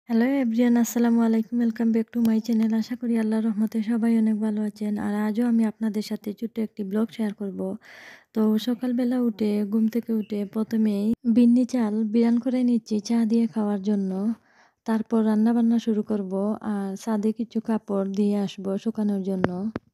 Hello everyone, আসসালামু আলাইকুম। Welcome back to my channel. আশা করি আল্লাহর রহমতে সবাই অনেক ভালো আছেন। আর আজও আমি আপনাদের সাথে ছোট্ট একটি ব্লগ শেয়ার করব। তো সকালবেলা উঠে ঘুম থেকে উঠে প্রথমেই বিন্নি চাল বিরান করে নিচ্ছি চা দিয়ে খাওয়ার জন্য। তারপর রান্না বান্না শুরু করব আর ছাদে কিছু কাপড় দিয়ে আসবো শুকানোর জন্য।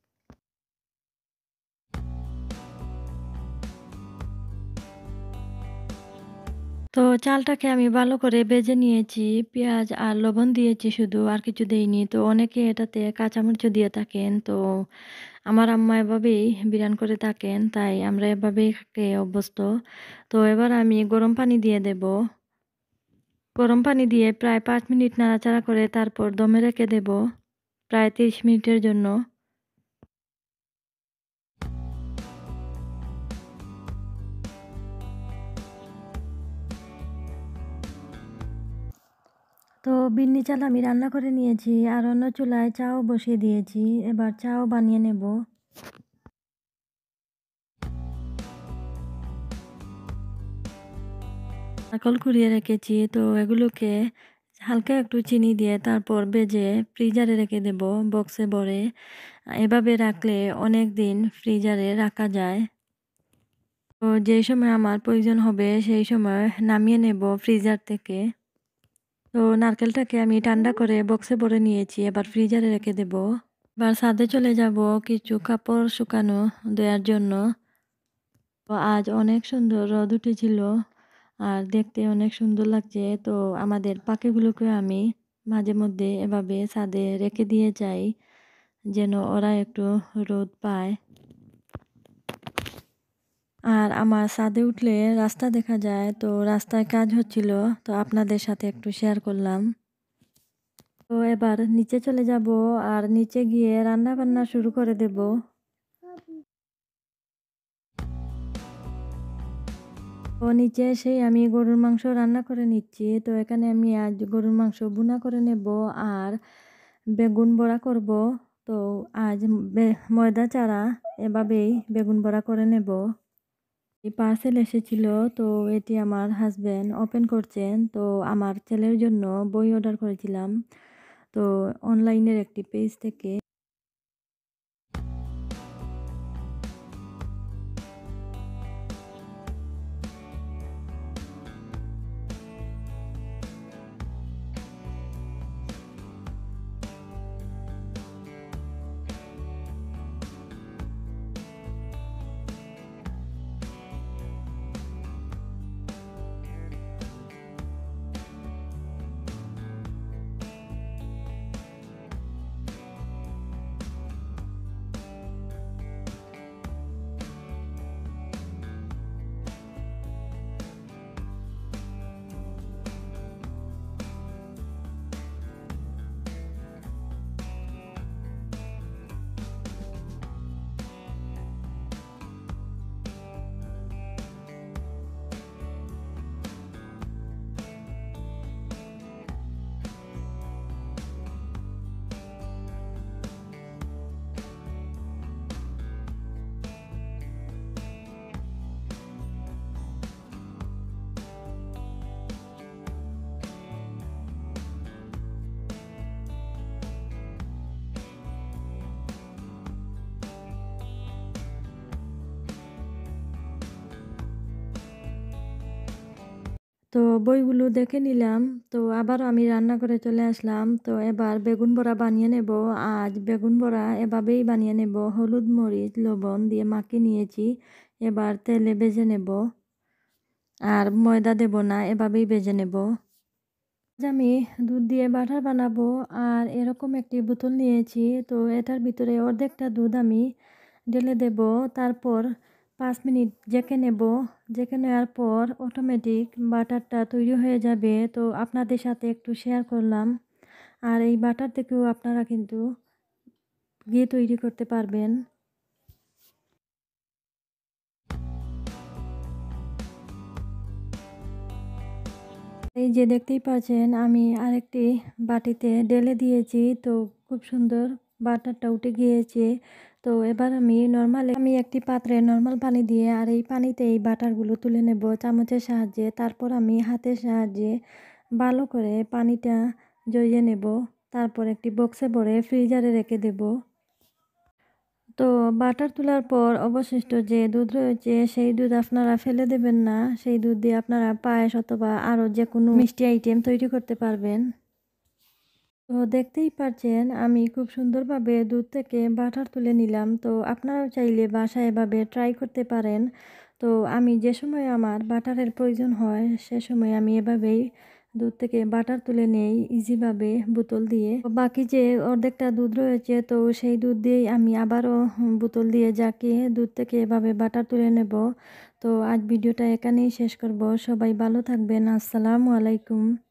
তো চালটাকে আমি ভালো করে ভেজে নিয়েছি। পেঁয়াজ আর লবণ দিয়েছি শুধু, আর কিছু দেইনি। তো অনেকে এটাতে কাঁচামরিচও দিয়ে থাকেন। তো আমার আম্মা এভাবেই বিরান করে থাকেন, তাই আমরা এভাবেই খেয়ে অভ্যস্ত। তো এবার আমি গরম পানি দিয়ে দেব। গরম পানি দিয়ে প্রায় ৫ মিনিট নাড়াচাড়া করে তারপর দমে রেখে দেব প্রায় ৩০ মিনিটের জন্য। তো বিন্নি চাল আমি রান্না করে নিয়েছি আর অন্য চুলায় চাও বসিয়ে দিয়েছি। এবার চাও বানিয়ে নেব। নারকেল কুড়িয়ে রেখেছি, তো এগুলোকে হালকা একটু চিনি দিয়ে তারপর ভেজে ফ্রিজারে রেখে দেব বক্সে ভরে। এভাবে রাখলে অনেক দিন ফ্রিজারে রাখা যায়। তো যেই সময় আমার প্রয়োজন হবে সেই সময় নামিয়ে নেব ফ্রিজার থেকে। তো নারকেলটাকে আমি ঠান্ডা করে বক্সে ভরে নিয়েছি, এবার ফ্রিজারে রেখে দেব। এবার ছাদে চলে যাব কিছু কাপড় শুকানো দেওয়ার জন্য। তো আজ অনেক সুন্দর রোদ উঠেছিল আর দেখতে অনেক সুন্দর লাগছে। তো আমাদের পাখিগুলোকে আমি মাঝে মধ্যে এভাবে ছাদে রেখে দিয়ে যাই, যেন ওরা একটু রোদ পায়। আর আমার ছাদে উঠলে রাস্তা দেখা যায়, তো রাস্তায় কাজ হচ্ছিল, তো আপনাদের সাথে একটু শেয়ার করলাম। তো এবার নিচে চলে যাব আর নিচে গিয়ে রান্না বান্না শুরু করে দেব। তো নিচে এসেই আমি গরুর মাংস রান্না করে নিচ্ছি। তো এখানে আমি আজ গরুর মাংস ভুনা করে নেব আর বেগুন বড়া করব। তো আজ ময়দা ছাড়া এভাবেই বেগুন বড়া করে নেব। এই পার্সেল এসেছিল, তো এটি আমার হাজবেন্ড ওপেন করছেন। তো আমার ছেলের জন্য বই অর্ডার করেছিলাম, তো অনলাইনের একটি পেজ থেকে। তো বইগুলো দেখে নিলাম। তো আবার আমি রান্না করে চলে আসলাম। তো এবার বেগুন বড়া বানিয়ে নেব। আজ বেগুন বড়া এভাবেই বানিয়ে নেব, হলুদ মরিচ লবণ দিয়ে মাখিয়ে নিয়েছি। এবার তেলে ভেজে নেব আর ময়দা দেব না, এভাবেই ভেজে নেব। আজ আমি দুধ দিয়ে বাটার বানাবো আর এরকম একটি বোতল নিয়েছি। তো এটার ভিতরে অর্ধেকটা দুধ আমি ঢেলে দেব। তারপর ৫ মিনিট জেকে নেব। জেকে নেওয়ার পর অটোমেটিক বাটারটা তৈরি হয়ে যাবে। তো আপনাদের সাথে একটু শেয়ার করলাম। আর এই বাটার থেকেও আপনারা কিন্তু ঘি তৈরি করতে পারবেন। এই যে দেখতেই পাচ্ছেন আমি আরেকটি বাটিতে ঢেলে দিয়েছি। তো খুব সুন্দর বাটারটা উঠে গিয়েছে। তো এবার আমি একটি পাত্রে নর্মাল পানি দিয়ে আর এই পানিতে এই বাটারগুলো তুলে নেব চামচের সাহায্যে। তারপর আমি হাতের সাহায্যে ভালো করে পানিটা জড়িয়ে নেব। তারপর একটি বক্সে ভরে ফ্রিজারে রেখে দেব। তো বাটার তোলার পর অবশিষ্ট যে দুধ রয়েছে সেই দুধ আপনারা ফেলে দেবেন না। সেই দুধ দিয়ে আপনারা পায়েস অথবা আরও যেকোনো মিষ্টি আইটেম তৈরি করতে পারবেন। তো দেখতেই পাচ্ছেন আমি খুব সুন্দরভাবে দুধ থেকে বাটার তুলে নিলাম। তো আপনারাও চাইলে বাসায় এভাবে ট্রাই করতে পারেন। তো আমি যে সময় আমার বাটারের প্রয়োজন হয় সে সময় আমি এভাবেই দুধ থেকে বাটার তুলে নেই ইজিভাবে বোতল দিয়ে। তো বাকি যে অর্ধেকটা দুধ রয়েছে তো সেই দুধ দিয়েই আমি আবারও বোতল দিয়ে জাকিয়ে দুধ থেকে এভাবে বাটার তুলে নেব। তো আজ ভিডিওটা এখানেই শেষ করব। সবাই ভালো থাকবেন। আসসালামু আলাইকুম।